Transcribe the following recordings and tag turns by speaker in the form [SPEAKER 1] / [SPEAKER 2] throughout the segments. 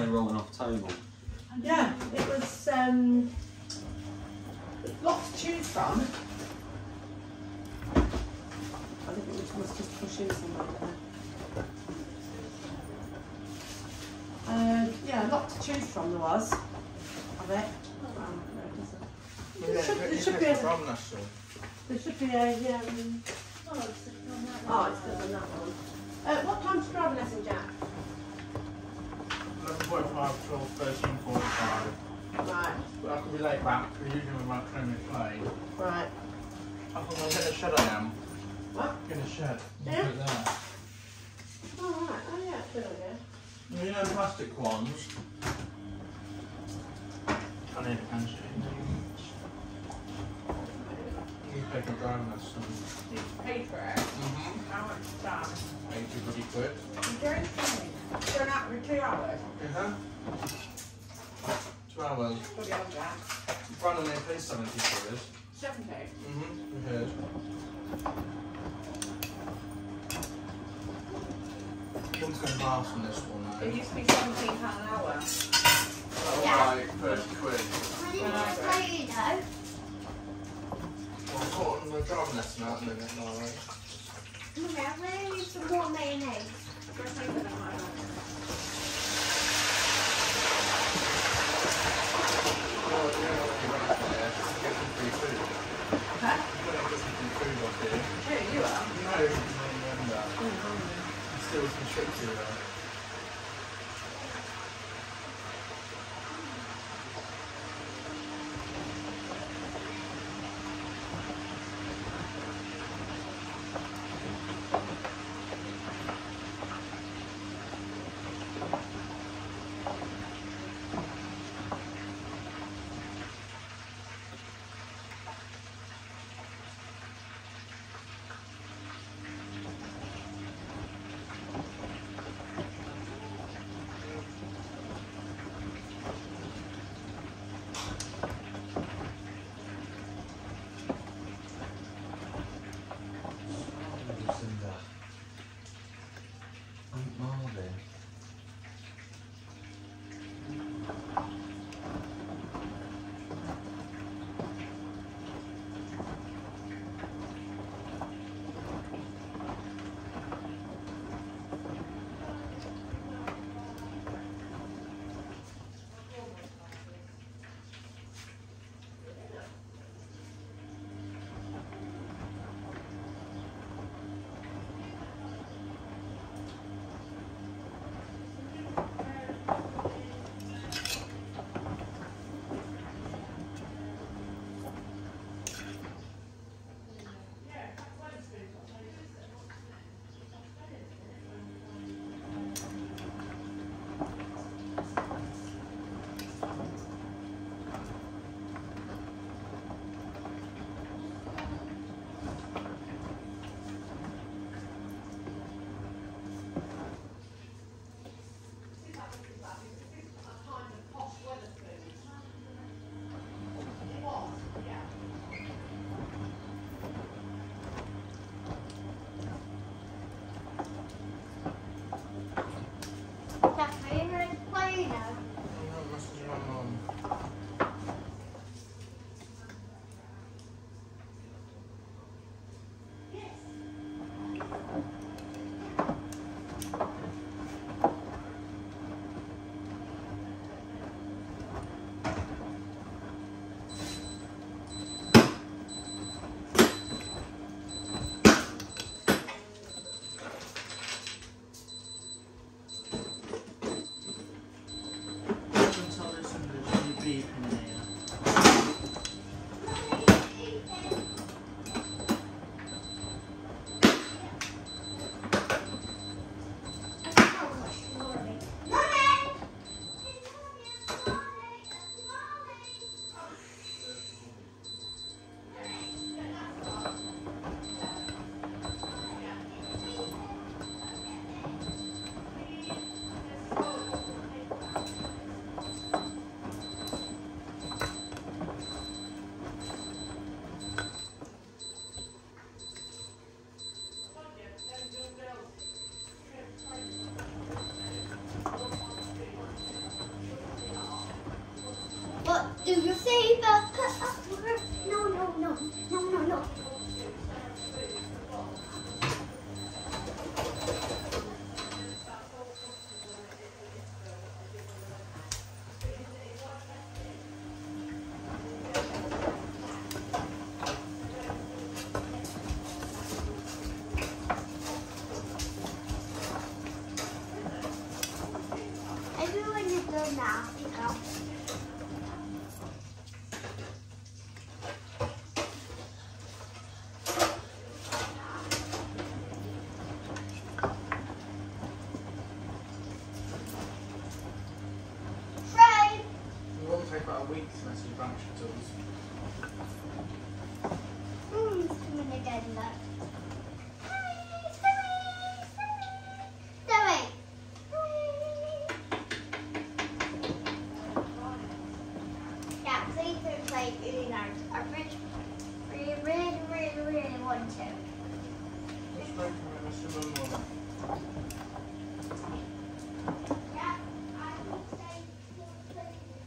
[SPEAKER 1] roll enough table.
[SPEAKER 2] Yeah, it was lots to choose from. I think we must just push in somewhere there. Yeah, a lot to choose from there was of it. There should be a. There should be a. Oh, it's good on that one. What time's the driving lesson, Jack?
[SPEAKER 3] 11:45 till 13:45.
[SPEAKER 2] Right.
[SPEAKER 3] But I could be late back because usually with my 20-minute late.
[SPEAKER 2] Right.
[SPEAKER 3] I think I'll get a shed I am.
[SPEAKER 2] What?
[SPEAKER 3] Get a shed.
[SPEAKER 2] Yeah.
[SPEAKER 3] Put it there.
[SPEAKER 2] Oh, right. Oh, yeah, good idea.
[SPEAKER 3] You know the plastic ones? I need a can you pay for driving lesson.
[SPEAKER 4] You paid for it? How much is that?
[SPEAKER 3] 80 bloody quid.
[SPEAKER 4] You're insane. Going out for 2 hours?
[SPEAKER 3] 2 hours.
[SPEAKER 4] Bloody hell, Jack.
[SPEAKER 3] Brandon only pays 70 for this.
[SPEAKER 4] 70?
[SPEAKER 3] We heard. Mum's going to ask on this one now.
[SPEAKER 4] It used to be £17 an hour.
[SPEAKER 3] Oh,
[SPEAKER 5] Yeah.
[SPEAKER 3] right, 30 quid.
[SPEAKER 5] I didn't tell you though.
[SPEAKER 3] Well, I've got my driving lesson out in a minute, alright.
[SPEAKER 5] Okay, I'm going to need some more mayonnaise.
[SPEAKER 4] Go and take it in my own.
[SPEAKER 3] Well, yeah, you're right there. Get some free food.
[SPEAKER 4] Huh?
[SPEAKER 3] You're going to get some free food off here.
[SPEAKER 4] Who, you are?
[SPEAKER 3] No, you may remember that. There's still some chips here though.
[SPEAKER 5] Do your favour. No, no, no. No, no, no. Everyone is done now. Pick up. Train.
[SPEAKER 3] It won't take about a week to mess with branch tools.
[SPEAKER 5] It's coming again, look. Yeah, please don't play really nice. I really want to.
[SPEAKER 3] What's broken with Mr. Mumble?
[SPEAKER 5] Yeah, I would say play.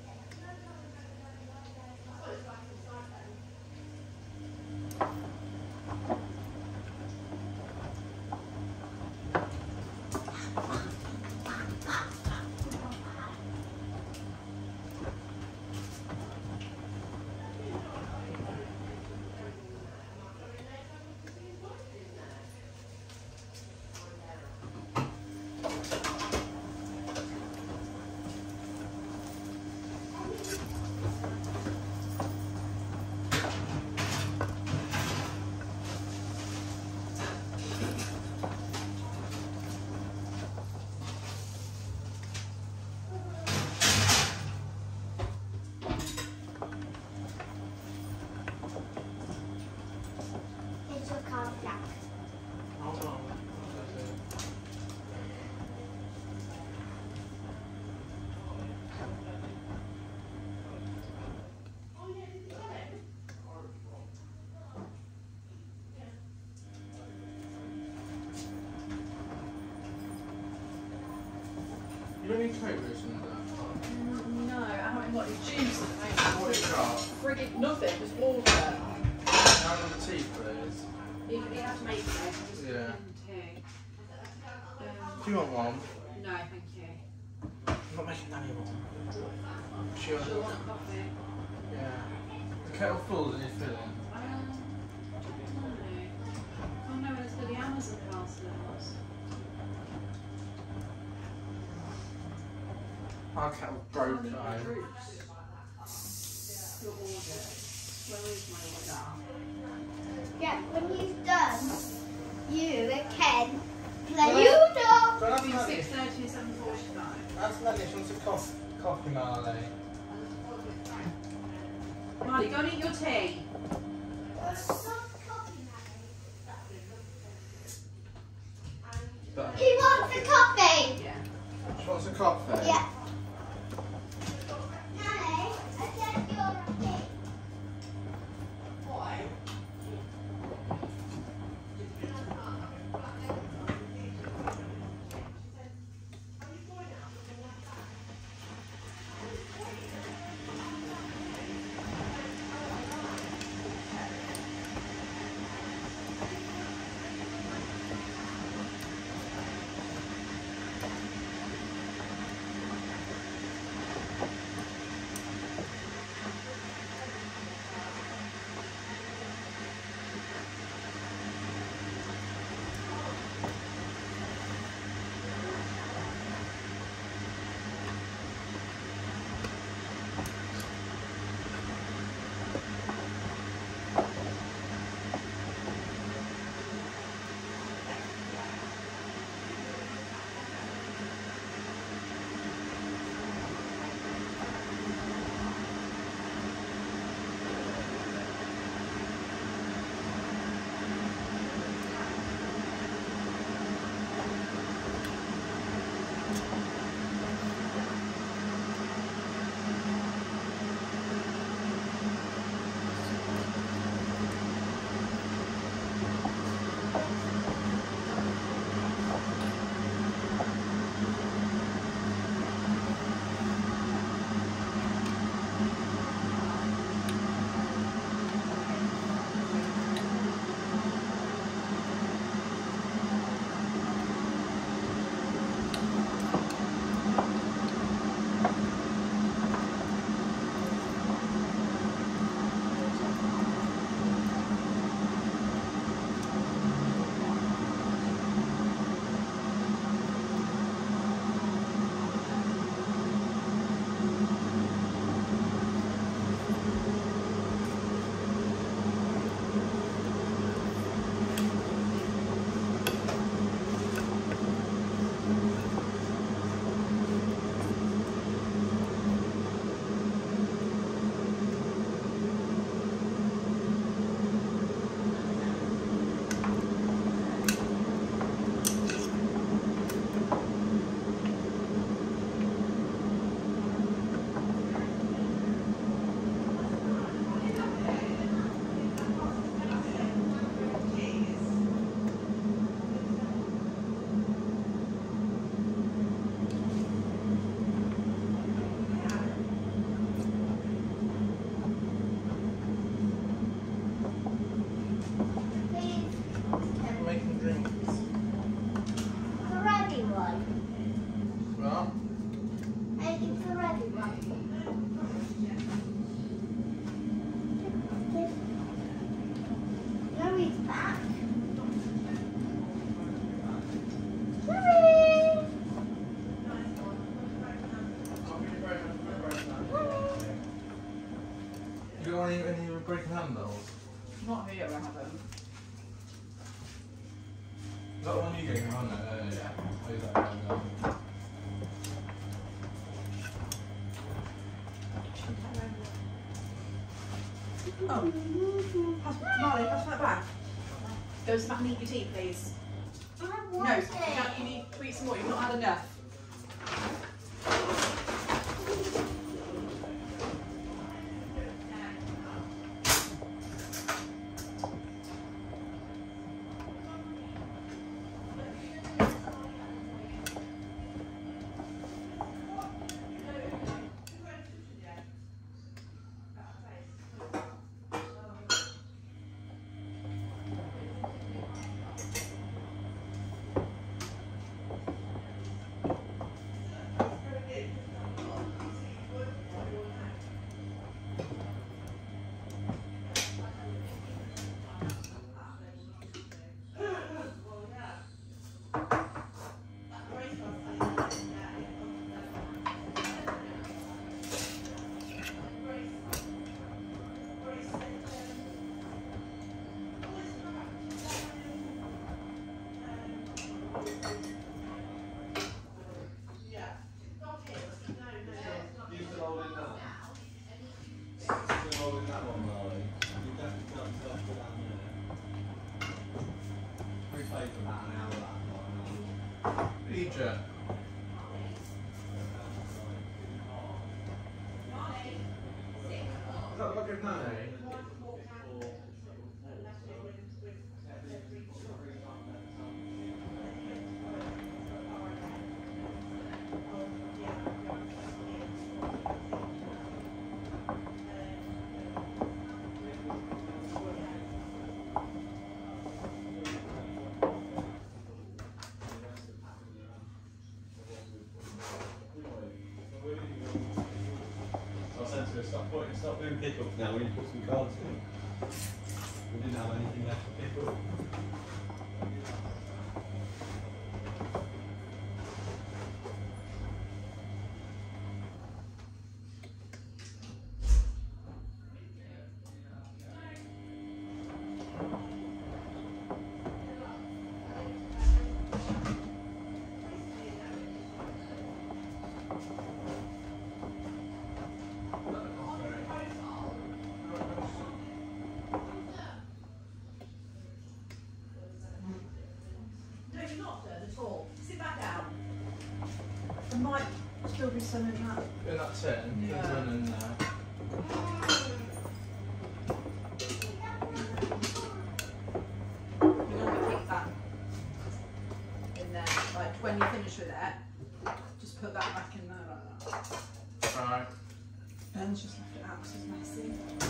[SPEAKER 5] It's a car black.
[SPEAKER 3] Hold on. You don't need coat roofs in that.
[SPEAKER 4] No, I haven't got any juice at the moment.
[SPEAKER 3] What have you got?
[SPEAKER 4] Friggin' nothing, just water.
[SPEAKER 3] How are the tea, please?
[SPEAKER 4] You have to make it. Just
[SPEAKER 3] Yeah.
[SPEAKER 4] two.
[SPEAKER 3] Do you want one?
[SPEAKER 4] No, thank you.
[SPEAKER 3] I'm not making none of one. Sure.
[SPEAKER 4] Do you want coffee?
[SPEAKER 3] Yeah. The kettle full that you're filling.
[SPEAKER 4] Oh no, it's got the Amazon parcels.
[SPEAKER 3] Our kettle broke though.
[SPEAKER 4] Your order. Where is my order?
[SPEAKER 5] Yeah, when you've done, you can play
[SPEAKER 3] Well,
[SPEAKER 5] Uno.
[SPEAKER 3] So that's
[SPEAKER 4] Between
[SPEAKER 3] Melanie.
[SPEAKER 4] 6:30 and 7:45.
[SPEAKER 3] That's Melanie. She wants a coffee, Marley.
[SPEAKER 4] Marley, go and eat your tea.
[SPEAKER 3] But
[SPEAKER 5] He wants a coffee.
[SPEAKER 4] Yeah.
[SPEAKER 3] she wants a coffee.
[SPEAKER 5] Yeah. Nanny, I said you're a pig. Why?
[SPEAKER 3] You don't want any broken handles?
[SPEAKER 4] Not here, I haven't.
[SPEAKER 3] Is that the one you gave me on there? Yeah.
[SPEAKER 2] Oh. Molly, pass that back.
[SPEAKER 4] Go back and eat your tea, please.
[SPEAKER 5] I
[SPEAKER 4] No,
[SPEAKER 5] want
[SPEAKER 4] you
[SPEAKER 5] it.
[SPEAKER 4] need to eat some more. You've not had enough.
[SPEAKER 3] Egypt. Is that like a nanny?
[SPEAKER 1] Stop doing pickups now when you put some cards in. We didn't have anything left to pick up.
[SPEAKER 2] Still be some in that.
[SPEAKER 3] In that tin?
[SPEAKER 2] Yeah.
[SPEAKER 3] There's one in there.
[SPEAKER 4] You're going to keep that in there. Like when you finish with it, just put that back in there like that.
[SPEAKER 3] Right.
[SPEAKER 4] And just left it out because it's messy.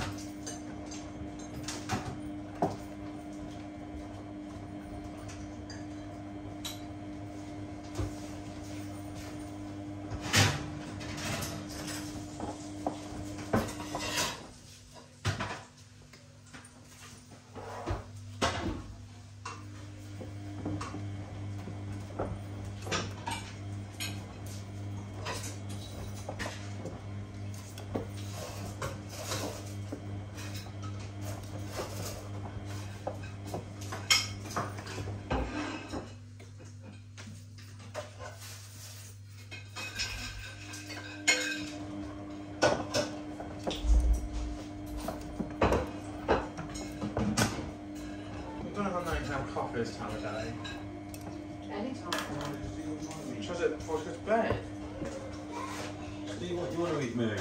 [SPEAKER 3] Coffee this time of day.
[SPEAKER 4] Anytime.
[SPEAKER 3] Tries it before she goes to bed.
[SPEAKER 1] Steve, what do you want to eat, Mary?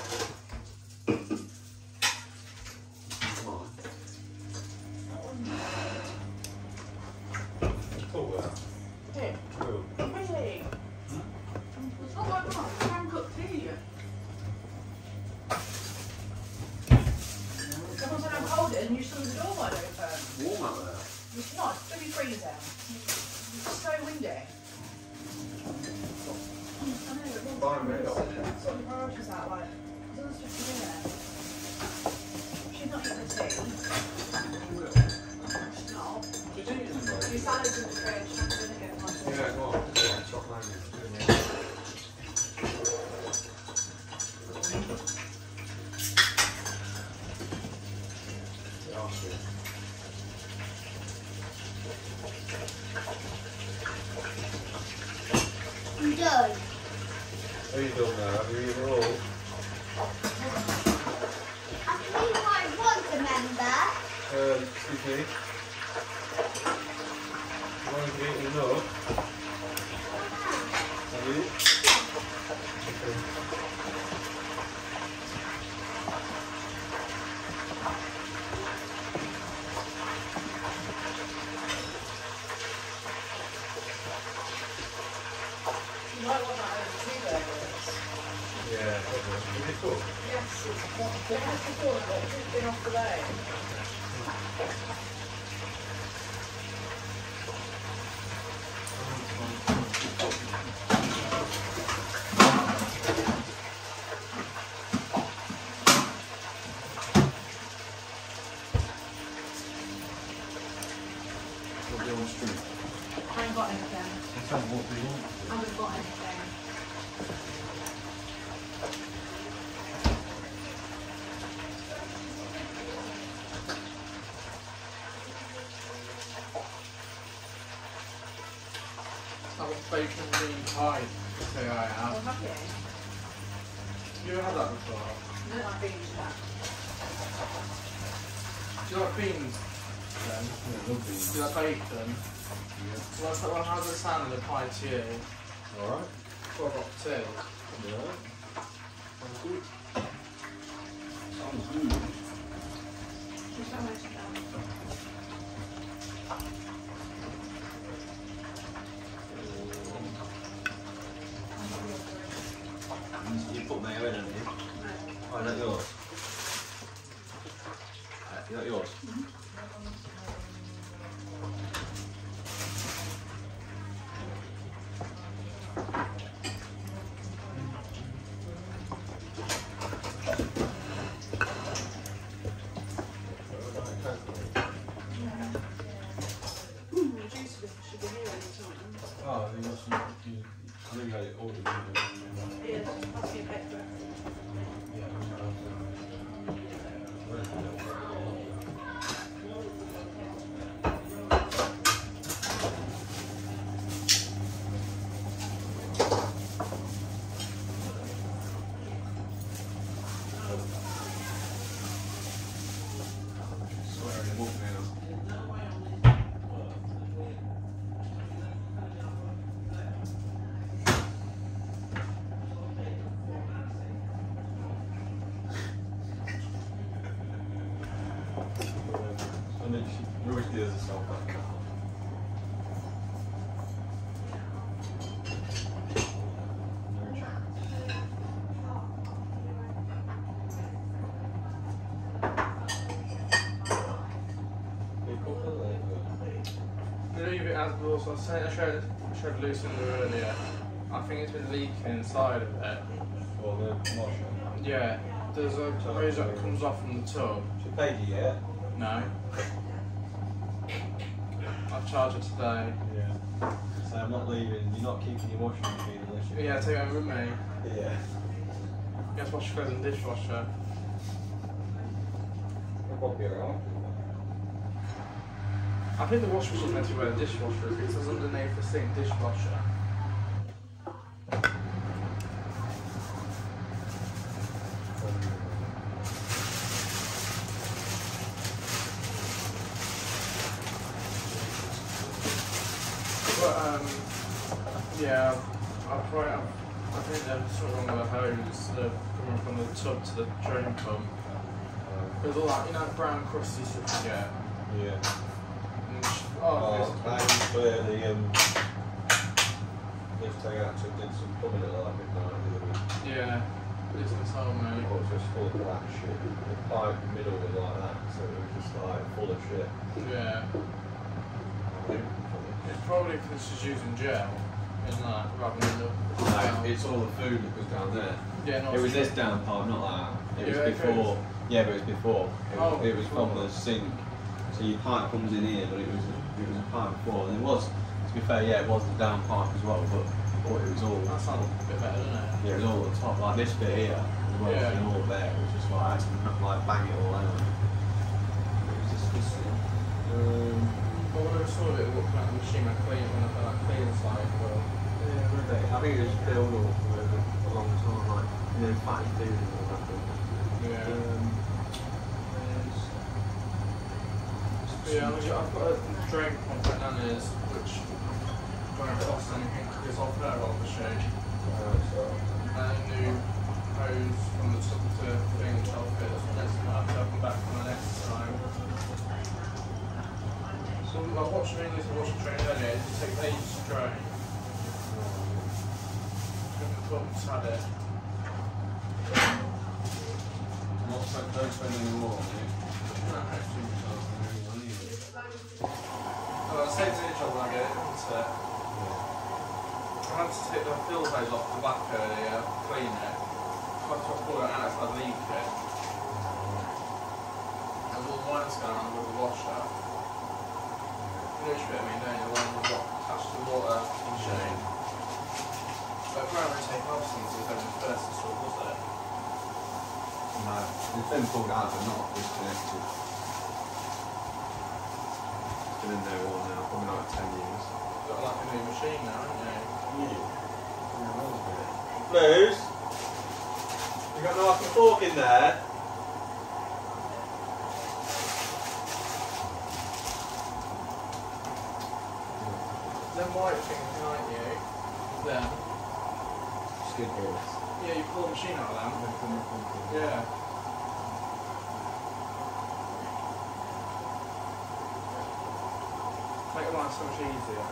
[SPEAKER 2] Hey. Really? Oh my God, I can't cook tea. Someone said I'm cold and you still the door wide open.
[SPEAKER 1] Warm out there.
[SPEAKER 2] It's not, it's going to be freezing. It's so windy. I know, but
[SPEAKER 3] Fine, mate.
[SPEAKER 2] sort of priorities out, like, there's other stuff to do there. She's not eating the tea. She's not. Your salad's in the fridge, I'm going to get one.
[SPEAKER 3] Yeah, go on.
[SPEAKER 1] Chop onions.
[SPEAKER 5] I'm done.
[SPEAKER 1] Are you done now? Have you eaten it all?
[SPEAKER 5] I tell you what I want, remember?
[SPEAKER 1] Excuse me. You want to eat enough? Have you? Okay.
[SPEAKER 4] You might want that over 2 burgers.
[SPEAKER 1] Yeah, probably. Is it cooked?
[SPEAKER 4] Yes, it's not. It has to cook, but it's been off the bone.
[SPEAKER 1] What do you want to do?
[SPEAKER 4] I ain't got anything.
[SPEAKER 1] Tell me what do you want?
[SPEAKER 4] I haven't got anything.
[SPEAKER 3] Have a bacon bean pie, say I have.
[SPEAKER 4] Well, have you?
[SPEAKER 3] You ever had that before?
[SPEAKER 4] No, I've been to that.
[SPEAKER 3] Do you like beans then?
[SPEAKER 1] Yeah, love these.
[SPEAKER 3] Do you like bacon?
[SPEAKER 1] Yeah.
[SPEAKER 3] So what's that one? How's it sound in a pie to you?
[SPEAKER 1] Alright.
[SPEAKER 3] Well, I've got 2.
[SPEAKER 1] Yeah. Sounds good. Sounds good.
[SPEAKER 4] Just how much is that?
[SPEAKER 1] You put mayo in, haven't you?
[SPEAKER 4] No.
[SPEAKER 1] Oh, is that yours? Is that yours?
[SPEAKER 4] The juice should be here any time.
[SPEAKER 1] Oh, you must I think I ordered it.
[SPEAKER 4] Yeah, I'll see you back for it.
[SPEAKER 1] Swearing it won't now. And then she always does herself back.
[SPEAKER 3] Leave it as was. I showed Lucinda earlier. I think it's been leaking inside of it.
[SPEAKER 1] Well, the washer.
[SPEAKER 3] Yeah, there's a hose that comes off from the tub.
[SPEAKER 1] She paid you yet?
[SPEAKER 3] No. I've charged her today.
[SPEAKER 1] Yeah. So I'm not leaving. You're not keeping your washing machine unless you.
[SPEAKER 3] Yeah, take it over with me.
[SPEAKER 1] Yeah.
[SPEAKER 3] Guess wash clothes and dishwasher.
[SPEAKER 1] I'll probably be alright.
[SPEAKER 3] I think the wash was meant to wear the dishwasher because it says underneath the sink dishwasher. But yeah, I think there's something wrong with the hose, coming from the tub to the drain pump. There's all that, you know, brown crusty stuff you get.
[SPEAKER 1] Yeah.
[SPEAKER 3] Oh,
[SPEAKER 1] Thanks for the lift thing actually did some plumbing at like midnight the other week.
[SPEAKER 3] yeah, listen to me.
[SPEAKER 1] It was just full of black shit. The pipe middle was like that, so it was just like full of shit.
[SPEAKER 3] Yeah. It's probably because she's using gel in that rather than the.
[SPEAKER 1] It's all the food that was down there.
[SPEAKER 3] Yeah, not
[SPEAKER 1] It was this down pipe, not that. It was
[SPEAKER 3] Yeah,
[SPEAKER 1] before. Yeah, but it was before. It was
[SPEAKER 3] cool.
[SPEAKER 1] from the sink. So your pipe comes in here, but it was a pipe before. And it was, to be fair, yeah, it was the down pipe as well, but it was all.
[SPEAKER 3] That sounds a bit better, doesn't it?
[SPEAKER 1] Yeah, it was all at the top, like this bit here. well as
[SPEAKER 3] Yeah.
[SPEAKER 1] the all there, which is why I had to like bang it all out. It was disgusting.
[SPEAKER 3] But when I saw it, what kind of machine I cleaned when I felt like cleans like, well,
[SPEAKER 1] Yeah, were they? I think it was built up over a long time, like, you know, fatty food and all that.
[SPEAKER 3] yeah.
[SPEAKER 1] There's
[SPEAKER 3] Yeah, I've got a drain pump at Nana's, which when I toss anything goes off her off the shade. And a new hose from the top to the thing top it. That's next time I'll come back for my next time. So I watched me listen to washing train earlier, it takes ages to drain. The pump's had it.
[SPEAKER 1] don't spend any more on it.
[SPEAKER 3] No, actually. Well, it saves any job when I get it, doesn't it? I had to take the fill hose off the back earlier, clean it. I had to pull it out if I'd leak it. And all the wine's going on with the washer. You know which bit I mean, don't you? The one that's got attached to the water machine. But apparently take off since it was only the first install, was it?
[SPEAKER 1] No, it's been pulled out but not disconnected. It's been in there a while now, probably like 10 years.
[SPEAKER 3] Got like a new machine now, haven't you?
[SPEAKER 1] Blues? You got knife and fork in there?
[SPEAKER 3] Them white things behind you, them.
[SPEAKER 1] Skid boards.
[SPEAKER 3] Yeah, you pull the machine out of them. Yeah. Make life so much easier.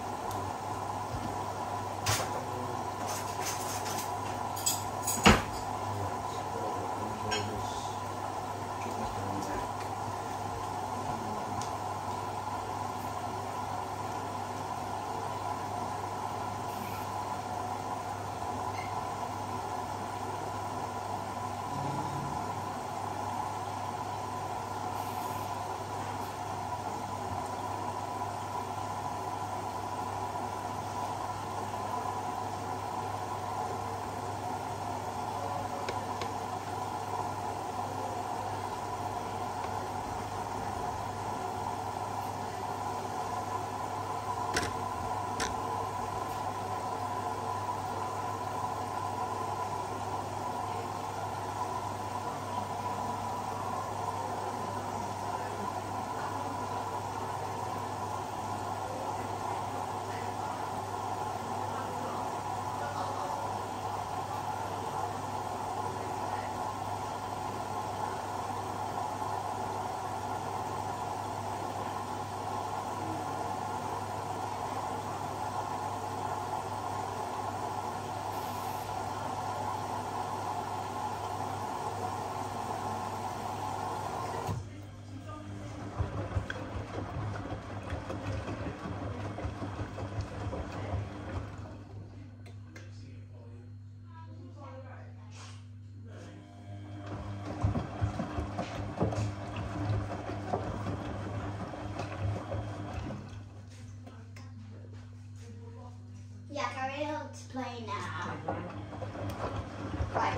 [SPEAKER 5] Yeah, carry on to play now. Right.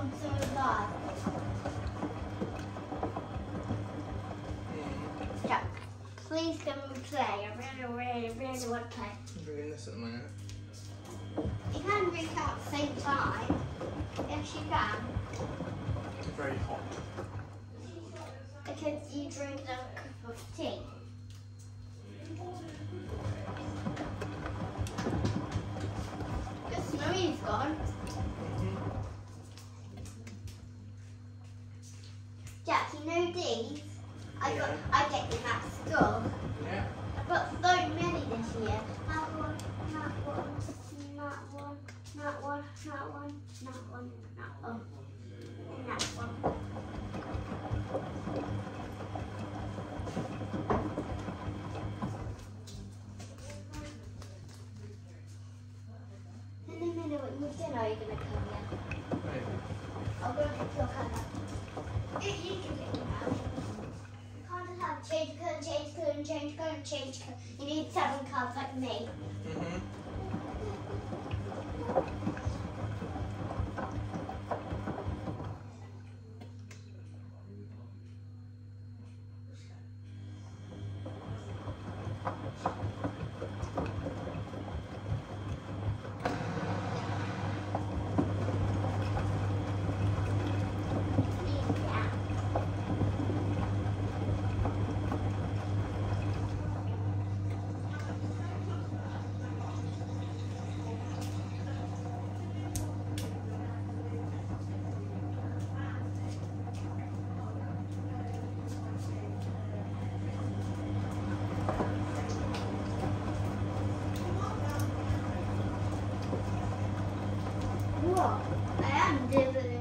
[SPEAKER 5] I'm so alive. Jack, please can we play? I really want to play.
[SPEAKER 3] I'm doing this at the minute.
[SPEAKER 5] You can drink at the same time. Yes, you can.
[SPEAKER 3] It's very hot.
[SPEAKER 5] Because you drink a cup of tea. The Snowy's gone. Jack, you know these? I get them at school.
[SPEAKER 3] Yeah.
[SPEAKER 5] I've got so many this year. That one, that one, that one, that one, that one, that one, that one, and that one. In a minute, when you dinner, are you going to come here?
[SPEAKER 3] Maybe.
[SPEAKER 5] I'll go pick your colour. You can get them out. You can't just have change colour, change colour, and change colour, and change colour. You need 7 cards like me. What? I am doing.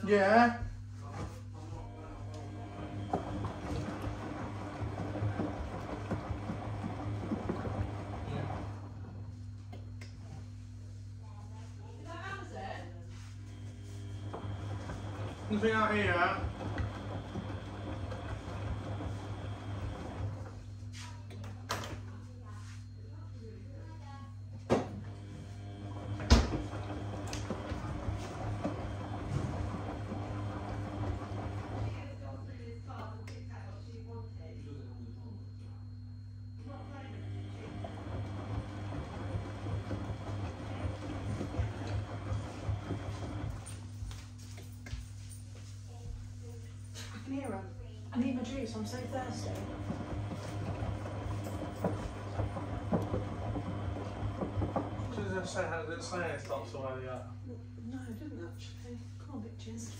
[SPEAKER 3] Yeah. Nothing out here.
[SPEAKER 4] I can hear them. I need my juice, I'm so thirsty.
[SPEAKER 3] Does it say how does it say it stops away yet?
[SPEAKER 4] No, I didn't actually. Come on, bitches.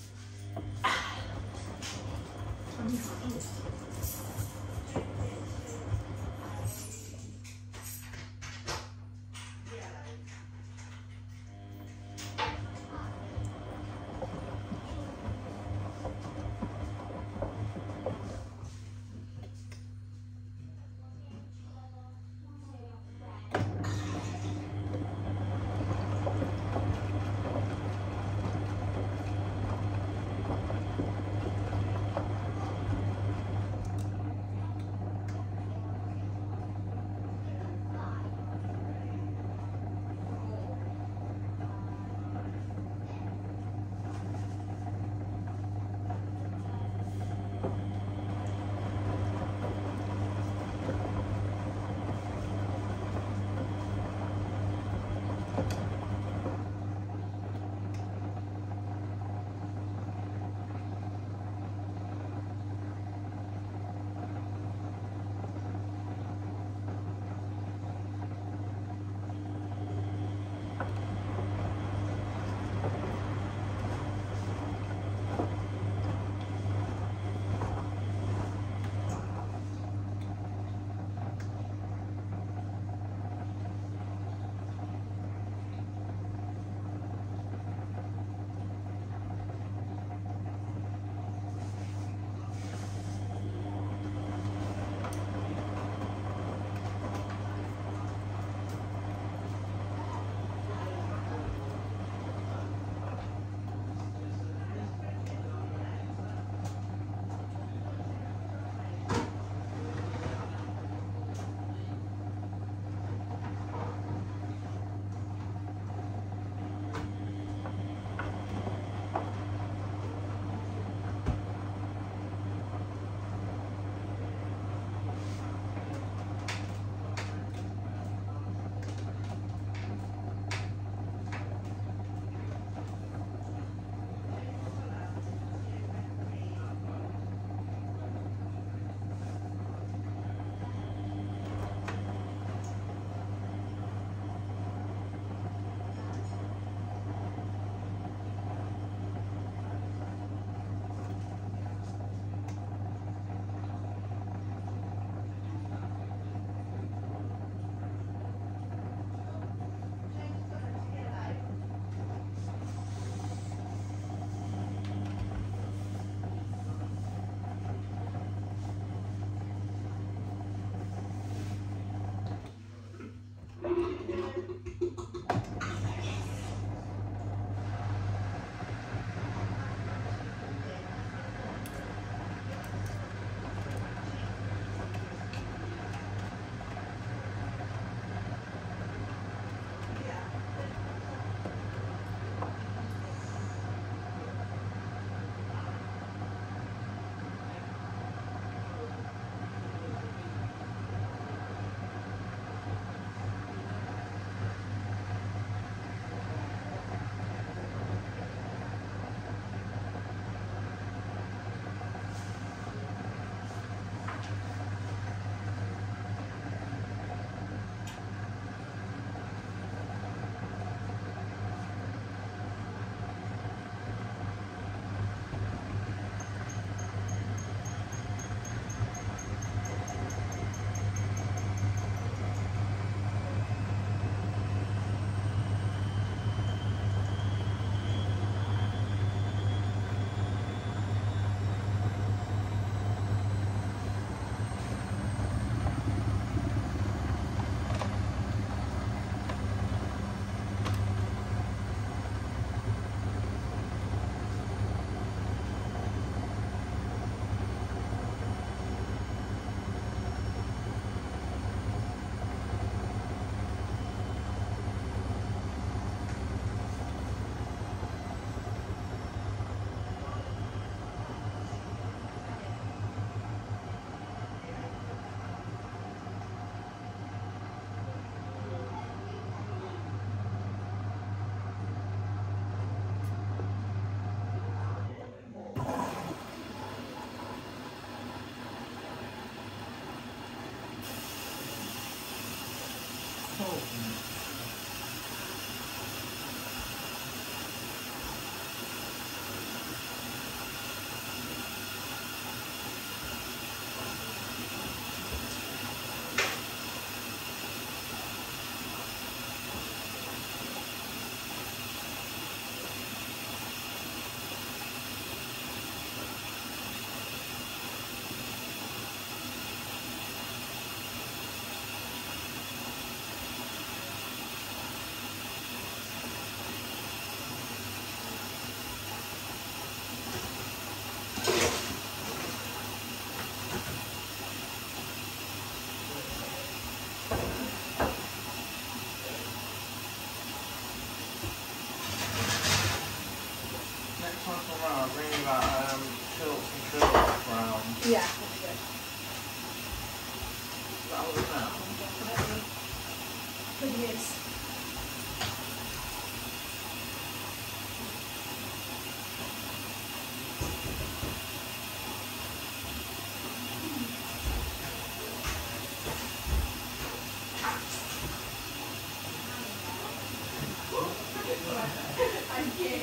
[SPEAKER 4] Thank you.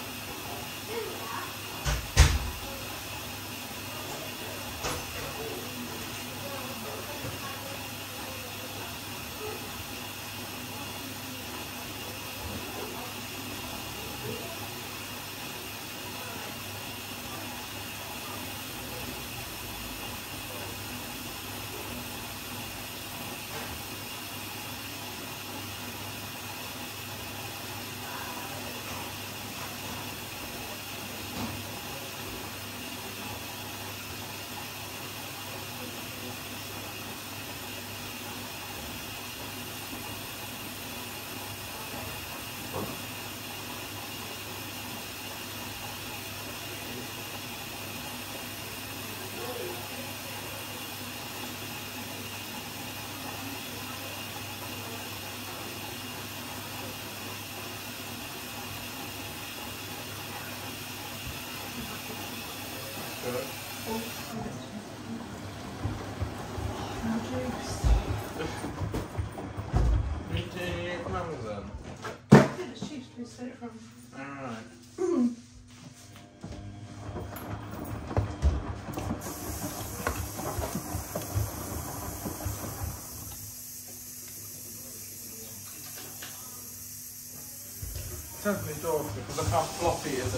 [SPEAKER 3] Definitely dogs because of how floppy it is.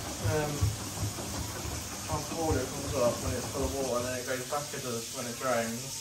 [SPEAKER 3] How cold it comes up when it's full of water and then it goes back into when it drains.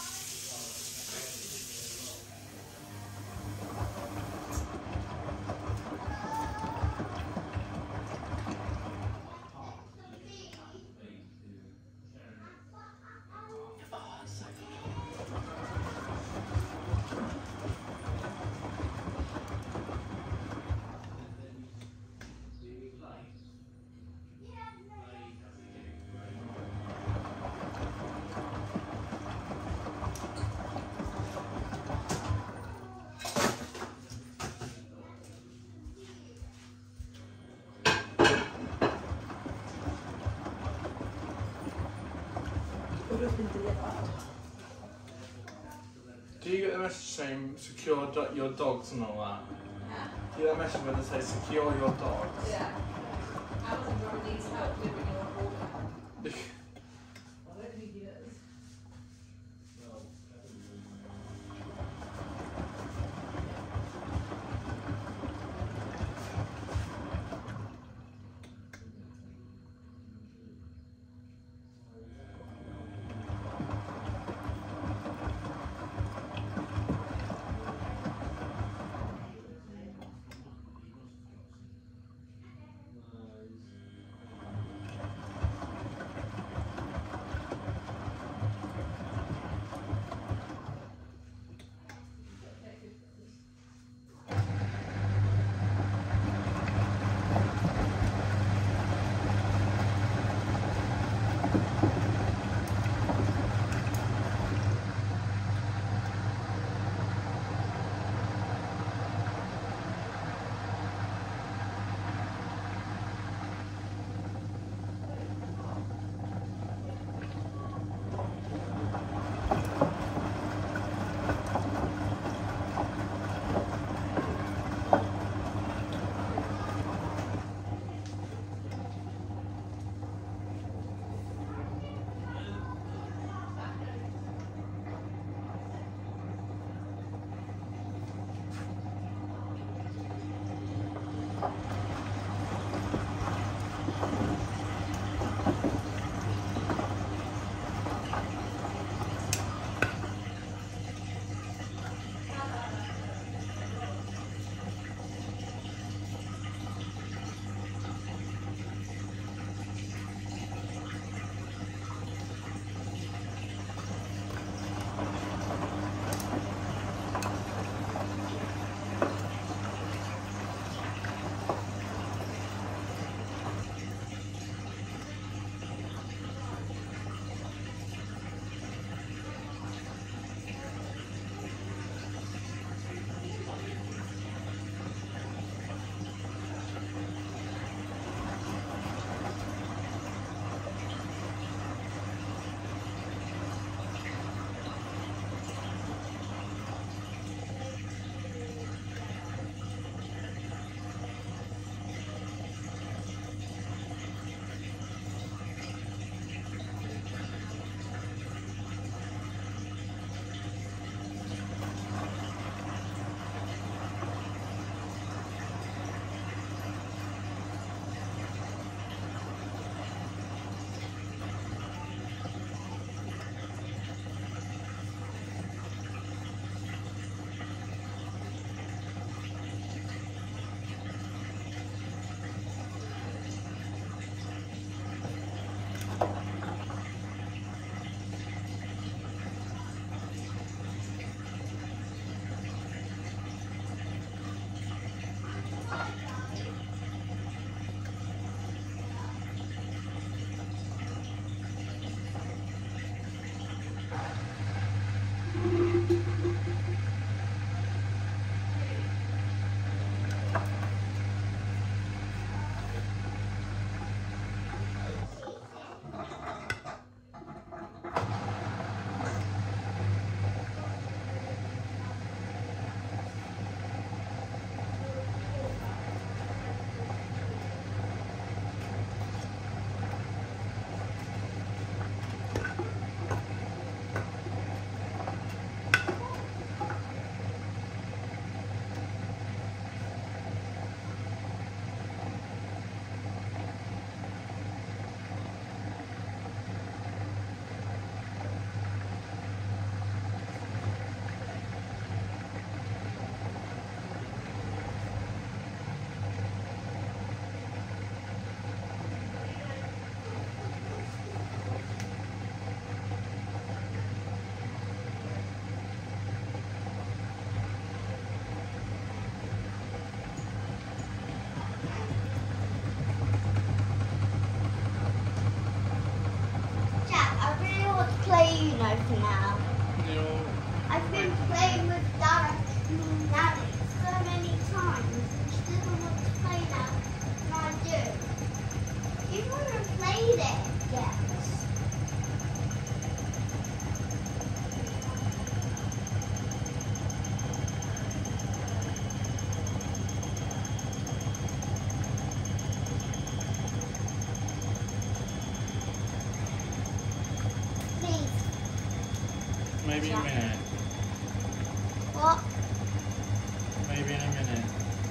[SPEAKER 3] Do you get the message saying secure your dogs and all that?
[SPEAKER 4] Yeah.
[SPEAKER 3] Do you get a message where they say secure your dogs?
[SPEAKER 4] Yeah. Amazon probably needs help delivering your order. I don't think he does.
[SPEAKER 5] now.
[SPEAKER 3] Neil,
[SPEAKER 5] I've been playing with Derek now so many times, and she doesn't want to play now, and I do. You want to play it, yes. Please.
[SPEAKER 3] maybe in a minute.
[SPEAKER 5] What?
[SPEAKER 3] Maybe in a minute.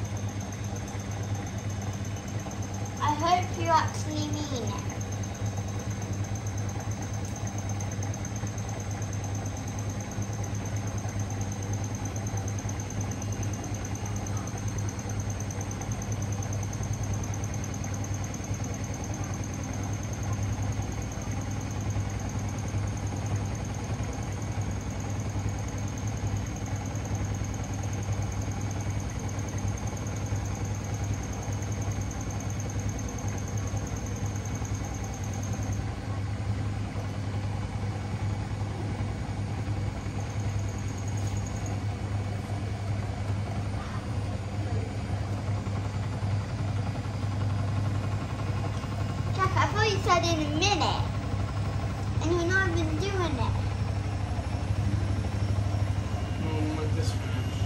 [SPEAKER 5] I hope you actually mean it. I thought you said in a minute, and you're not even doing it.
[SPEAKER 3] With this finish.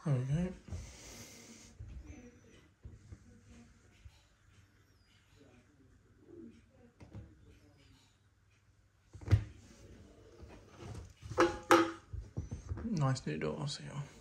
[SPEAKER 3] There we go. Nice new doors here.